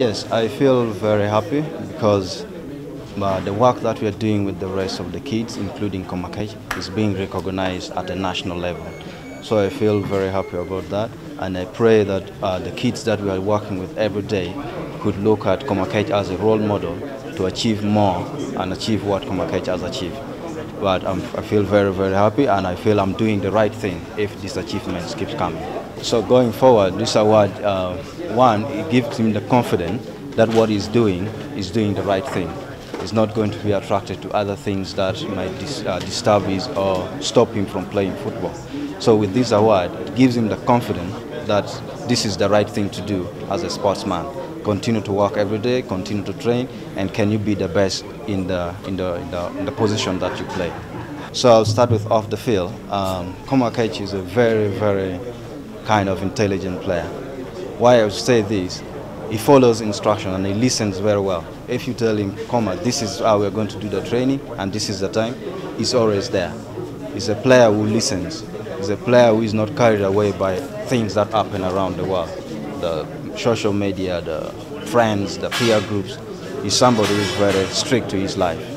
Yes, I feel very happy because the work that we are doing with the rest of the kids, including Komakech, is being recognized at a national level. So I feel very happy about that, and I pray that the kids that we are working with every day could look at Komakech as a role model to achieve more and achieve what Komakech has achieved. But I feel very, very happy, and I feel I'm doing the right thing if these achievements keep coming. So going forward, this award, one, it gives him the confidence that what he's doing is doing the right thing. He's not going to be attracted to other things that might disturb his or stop him from playing football. So with this award, it gives him the confidence that this is the right thing to do as a sportsman. Continue to work every day, continue to train, and can you be the best in the position that you play. So I'll start with off the field. Komakech is a very, very kind of intelligent player. Why I would say this, he follows instruction and he listens very well. If you tell him, Koma, this is how we're going to do the training and this is the time, he's always there. He's a player who listens. He's a player who is not carried away by things that happen around the world. The social media, the friends, the peer groups. He's somebody who is very strict to his life.